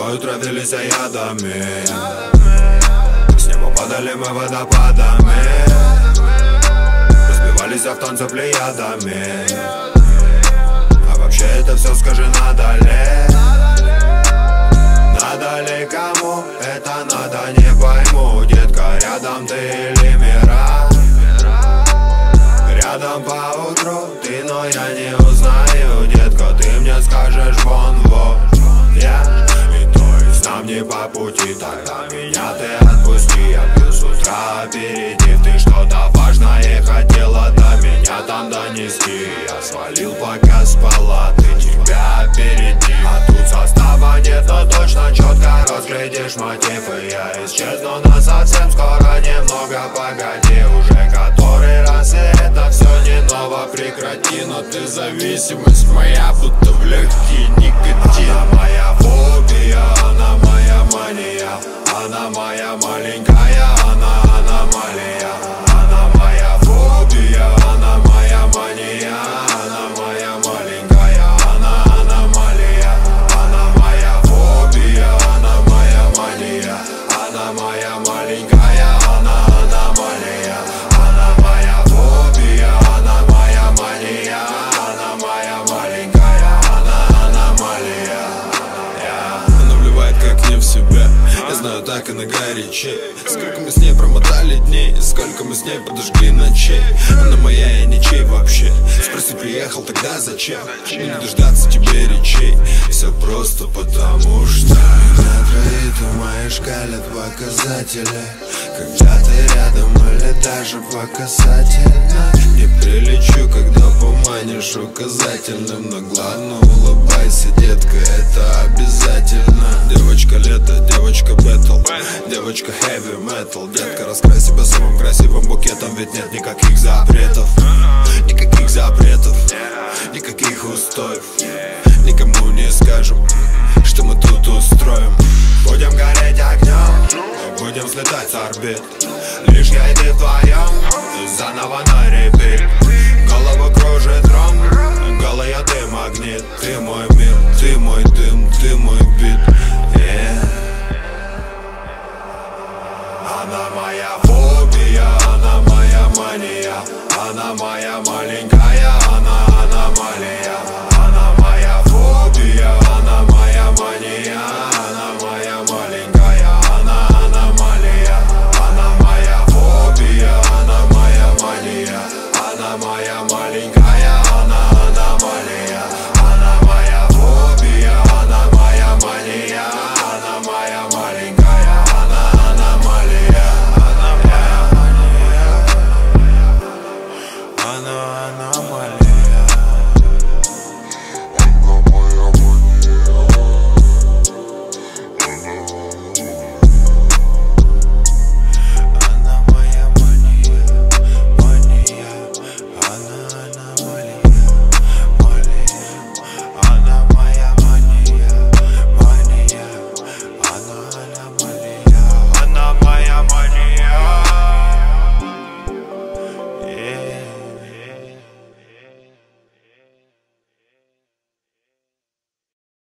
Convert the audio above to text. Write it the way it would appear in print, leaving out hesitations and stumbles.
тобою травились ядами. С неба падали мы водопадами, разбивались в танце плеядами. А вообще это все, скажи, надо ли? Надо ли кому? Это надо, не пойму. Детка, рядом ты или мира? Рядом по утру ты, но я не узнаю. Детка, ты мне скажешь вон вот я. И то есть нам не по пути, тогда меня ты отпусти. Я пью с утра аперитив, ты что-то важное хотела до меня там донести. Я свалил, пока спала, ты тебя опередил. А тут состава нет, но точно четко разглядишь мотив. И я исчезну насовсем скоро, немного погоди. Уже который раз, и это все не ново. Прекрати, но ты зависимость моя, будто в легкие никотин. Она моя фобия, она моя мания. Она моя маленькая, она аномалия. Она моя фобия, она моя мания. Она моя маленькая, она аномалия. Она моя фобия, она моя мания. Она моя маленькая, она аномалия. Она моя фобия, она моя мания. Она моя маленькая, она аномалия. Она вливает как не в себя, я знаю, так и на горячей. Сколько мы с ней промотали дней, сколько мы с ней подожгли ночей. Она моя, я ничей вообще. Спроси, приехал, тогда зачем? Мне не дождаться тебе речей. Все просто потому что на твои мои шкалят показатели. Когда ты рядом или даже по касательно. Не прилечу, когда поманишь указательным. Но главное улыбайся, детка, это обязательно. Девочка лето, девочка бэтл, девочка heavy metal. Детка, раскрась себя самым красивым букетом, ведь нет никаких запретов. Никаких запретов, никаких устоев. Никому не скажем, что мы тут устроим. Будем гореть огнем, будем взлетать с орбит. Лишь я и ты вдвоем, заново на репит. Голову кружит ром, голая ты магнит. Ты мой мир, ты мой дым, ты мой бит. Она моя фобия, она моя мания. Она моя мания.